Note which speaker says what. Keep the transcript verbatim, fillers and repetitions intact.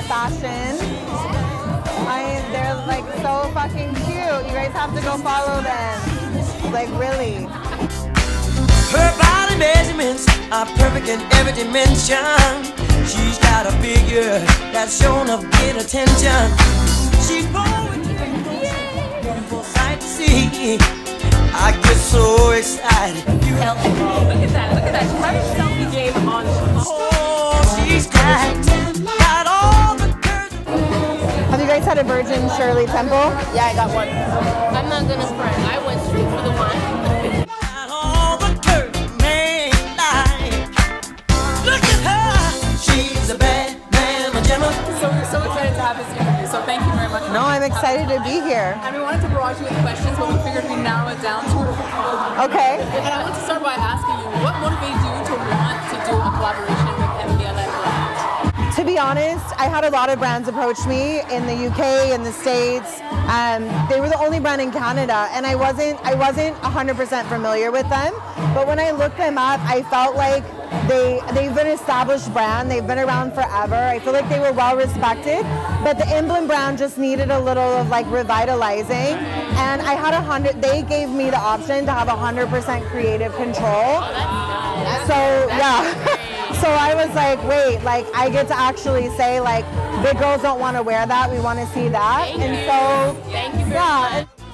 Speaker 1: fashion. I, they're like so fucking cute. You guys have to go follow them. Like really.
Speaker 2: Her body measurements are perfect in every dimension. She's got a figure that's shown of great attention. She's beautiful sight to see. I get so excited.
Speaker 3: Look at that, look at that. She's having selfie game on.
Speaker 2: Oh, she's got, got all the curves.
Speaker 1: Have you guys had a Virgin Shirley Temple?
Speaker 3: Yeah, I got one. I'm not gonna front. I went straight for the one.
Speaker 2: Got all the curves, man, like. Look at her. She's a bad man, a gemma.
Speaker 3: So we're so excited to have this interview. So thank you very much.
Speaker 1: No, I'm excited to be here.
Speaker 3: And we wanted to barrage you with questions, but we figured we'd narrow it down to
Speaker 1: Okay.
Speaker 3: And I want to start by asking you, what motivated you to want to do a collaboration with M D L A?
Speaker 1: To be honest, I had a lot of brands approach me in the U K, in the States. Um, they were the only brand in Canada, and I wasn't, I wasn't one hundred percent familiar with them. But when I looked them up, I felt like they, they've been an established brand. They've been around forever. I feel like they were well respected, but the emblem brand just needed a little of like revitalizing. And I had a hundred, they gave me the option to have a hundred percent creative control. So yeah. So I was like, wait, like I get to actually say like, big girls don't want to wear that. We want to see that.
Speaker 3: Thank
Speaker 1: and
Speaker 3: you.
Speaker 1: so
Speaker 3: Thank you very
Speaker 1: yeah.
Speaker 3: much.